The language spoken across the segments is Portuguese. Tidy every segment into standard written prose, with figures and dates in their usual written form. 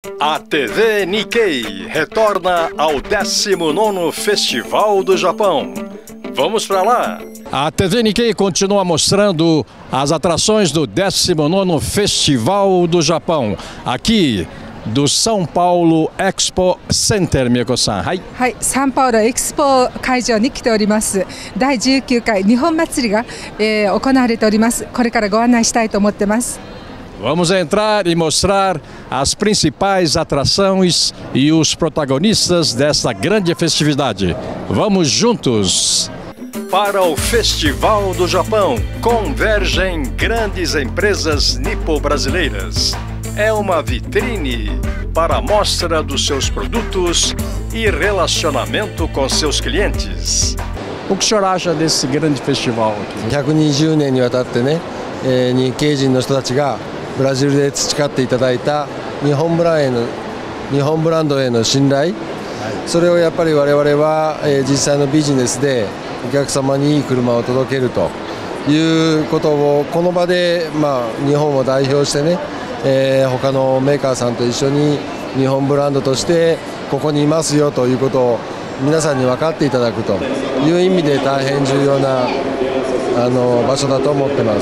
A TV Nikkei retorna ao 19º Festival do Japão. Vamos para lá! A TV Nikkei continua mostrando as atrações do 19º Festival do Japão, aqui do São Paulo Expo Center, Miyako-san. はい、サンパウロエクスポ会場に来ております。第19回日本祭りが、行われております。これからご案内したいと思ってます。 Vamos entrar e mostrar as principais atrações e os protagonistas desta grande festividade. Vamos juntos! Para o Festival do Japão, convergem grandes empresas nipo-brasileiras. É uma vitrine para a mostra dos seus produtos e relacionamento com seus clientes. O que o senhor acha desse grande festival aqui? 120年にわたってね、日系人の人たちがブラジルで培っていただいた日本ブランドへの信頼、それをやっぱり我々は、実際のビジネスでお客様にいい車を届けるということをこの場で、日本を代表してね、他のメーカーさんと一緒に日本ブランドとしてここにいますよということを皆さんに分かっていただくという意味で大変重要な場所だと思ってます。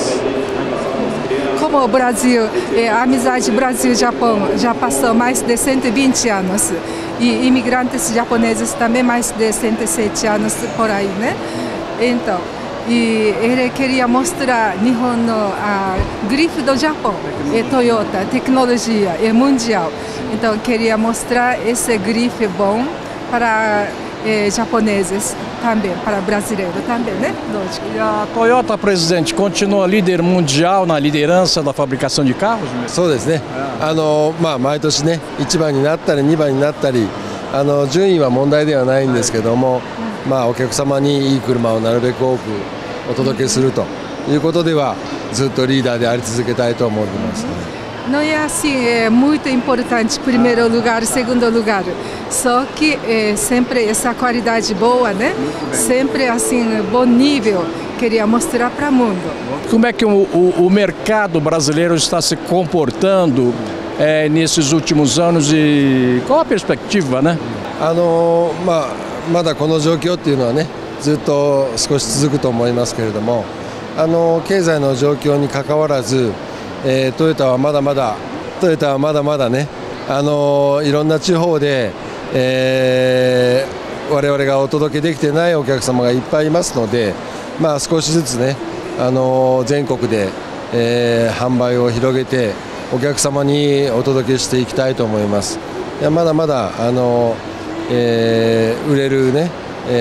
Como o Brasil, a amizade Brasil-Japão já passou mais de 120 anos e imigrantes japoneses também mais de 107 anos por aí, né? Então, e ele queria mostrar Nihon no grife do Japão, Toyota, tecnologia é mundial. Então, queria mostrar esse grife bom para japoneses também, para brasileiros também, né? Lógico. E a Toyota, presidente, continua líder mundial na liderança da fabricação de carros? そうですね。毎年ね、1番になったり2番になったり、順位は問題ではないんですけども、お客様にいい車をなるべく多くお届けするということではずっとリーダーであり続けたいと思ってます。 Não é assim, é muito importante primeiro lugar, segundo lugar. Só que sempre essa qualidade boa, né? Sempre assim, bom nível, queria mostrar para o mundo. Como é que o mercado brasileiro está se comportando nesses últimos anos e qual a perspectiva, né? まだこの状況っていうのはね、ずっと少し続くと思いますけれども、経済の状況にかかわらず、トヨタはまだまだね、いろんな地方で、我々がお届けできてないお客様がいっぱいいますので、少しずつね、全国で、販売を広げてお客様にお届けしていきたいと思います。いやまだまだ売れるね、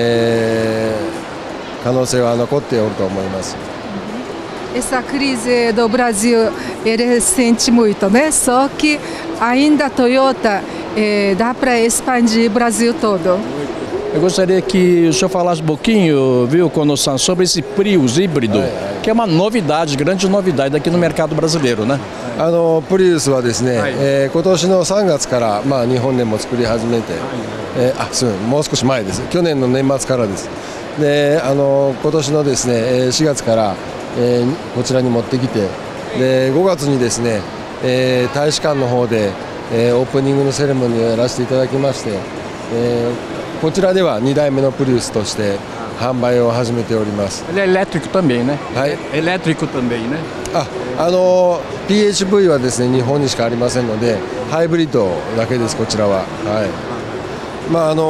可能性は残っておると思います。 Essa crise do Brasil ele sente muito, né? Só que ainda a Toyota dá para expandir o Brasil todo. Eu gostaria que o senhor falasse um pouquinho, viu, Kono-san, sobre esse Prius híbrido, que é uma novidade, grande novidade aqui no mercado brasileiro, né? プリウスはですね、今年の3月から、日本でも作り始めて、もう少し前です。去年の年末からです。で、今年のですね、4月からこちらに持ってきて、で5月にですね、大使館の方で、オープニングのセレモニーをやらせていただきまして、こちらでは2代目のプリウスとして販売を始めております。 Ele é elétrico também, né? はい。 Elétrico também, né? PHV はですね日本にしかありませんので、ハイブリッドだけですこちらは。はい。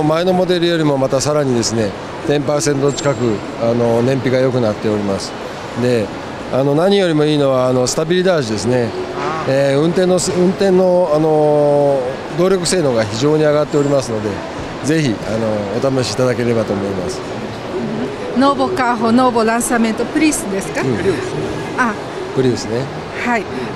前のモデルよりもまたさらにですね 10% 近く燃費が良くなっております。で何よりもいいのはスタビリダージですね、運転の動力性能が非常に上がっておりますので、ぜひお試しいただければと思います。 Novo carro, novo lançamento, Prius ですか？ プリウスね。 はい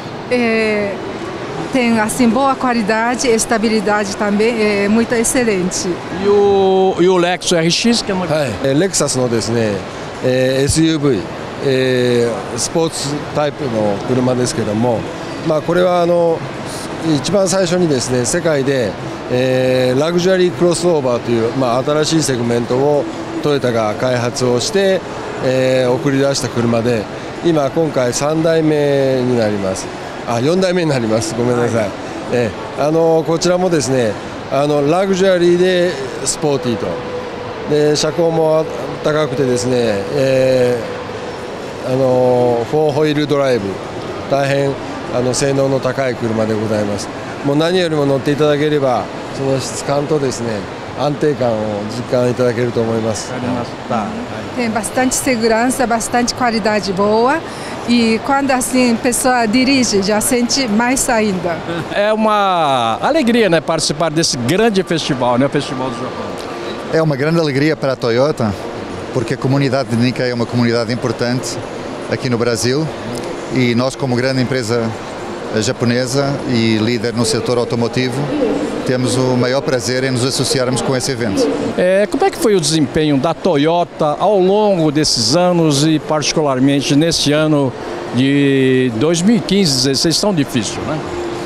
。Tem assim boa qualidade, estabilidade também, é muito excelente. E o Lexus RX que é uma... はい。レクサスのですね、SUV、スポーツタイプの車ですけども、これは一番最初にですね世界で、ラグジュアリークロスオーバーという、新しいセグメントをトヨタが開発をして、送り出した車で、今回3代目になります。4代目になります。ごめんなさい。 こちらもですね、ラグジュアリーでスポーティーと、で車高も高くてですね、4ホイールドライブ、大変性能の高い車でございます。もう何よりも乗っていただければ、その質感とですね、安定感を実感いただけると思います。 Tem bastante segurança, bastante qualidade boa e quando assim a pessoa dirige já sente mais ainda. É uma alegria, né, participar desse grande festival, né, o Festival do Japão. É uma grande alegria para a Toyota, porque a comunidade de Nikkei é uma comunidade importante aqui no Brasil e nós, como grande empresa japonesa e líder no setor automotivo, temos o maior prazer em nos associarmos com esse evento. Como é que foi o desempenho da Toyota ao longo desses anos e particularmente nesse ano de 2015-16 tão difícil, né?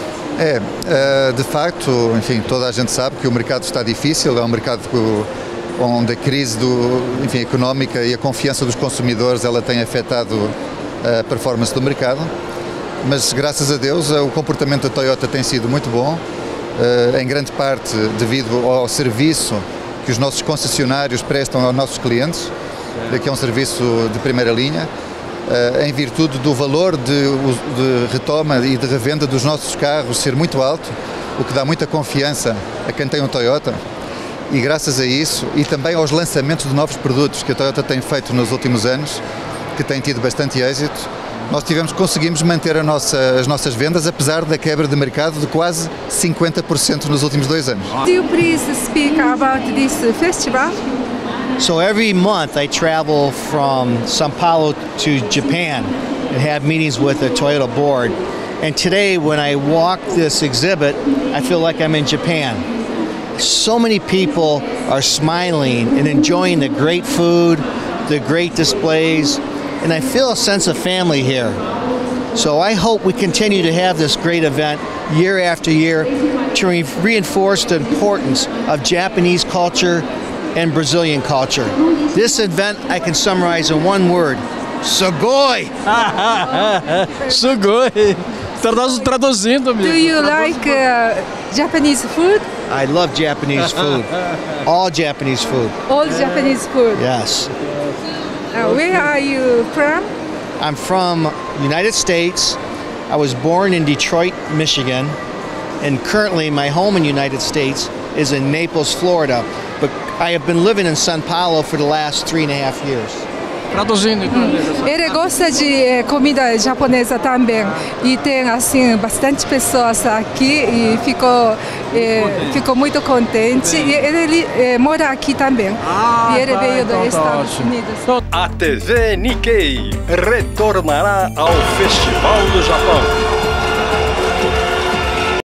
De facto, enfim, toda a gente sabe que o mercado está difícil, é um mercado onde a crise económica e a confiança dos consumidores ela tem afetado a performance do mercado, mas graças a Deus o comportamento da Toyota tem sido muito bom, em grande parte devido ao serviço que os nossos concessionários prestam aos nossos clientes, que é um serviço de primeira linha, em virtude do valor de retoma e de revenda dos nossos carros ser muito alto, o que dá muita confiança a quem tem um Toyota, e graças a isso e também aos lançamentos de novos produtos que a Toyota tem feito nos últimos anos, que tem tido bastante êxito, nós conseguimos manter as nossas vendas apesar da quebra de mercado de quase 50% nos últimos 2 anos. Do you please speak about this festival? So every month I travel from São Paulo to Japan and have meetings with the Toyota board. And today when I walk this exhibit, I feel like I'm in Japan. So many people are smiling and enjoying the great food, the great displays, and I feel a sense of family here. So I hope we continue to have this great event year after year to reinforce the importance of Japanese culture and Brazilian culture. This event I can summarize in one word: Sugoi! Sugoi! Traduzindo, Do you like Japanese food? I love Japanese food. All Japanese food. All Japanese food. Yes. Where are you from? I'm from United States. I was born in Detroit, Michigan, and currently my home in United States is in Naples, Florida. But I have been living in São Paulo for the last 3.5 years. Traduzindo, Ele gosta de comida japonesa também e tem assim bastante pessoas aqui e ficou muito contente e ele mora aqui também e ele veio dos Estados Unidos. A TV Nikkei retornará ao Festival do Japão.